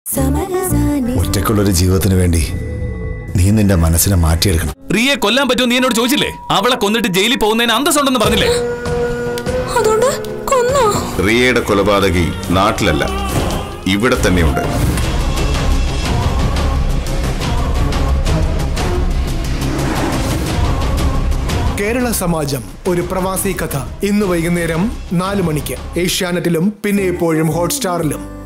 ഒറ്റക്കുള്ളൊരു ജീവിതത്തിന് വേണ്ടി നീ നിന്റെ മനസ്സിനെ മാറ്റിയെടുക്കണം. റിയെ കൊല്ലാൻ പറ്റുമോ നീ എന്നോട് ചോദിച്ചില്ലേ? അവളെ കൊന്നിട്ട് ജയിലിൽ പോകുന്നതിന് അന്തസ്സുണ്ടെന്ന് പറഞ്ഞില്ലേ? റിയയുടെ കൊലപാതകി നാട്ടിലല്ല, ഇവിടെ തന്നെയുണ്ട്. കേരള സമാജം ഒരു പ്രവാസി കഥ ഇന്ന് വൈകുന്നേരം 4 മണിക്ക് ഏഷ്യാനെറ്റിലും പിന്നെ എപ്പോഴും ഹോട്ട്സ്റ്റാറിലും.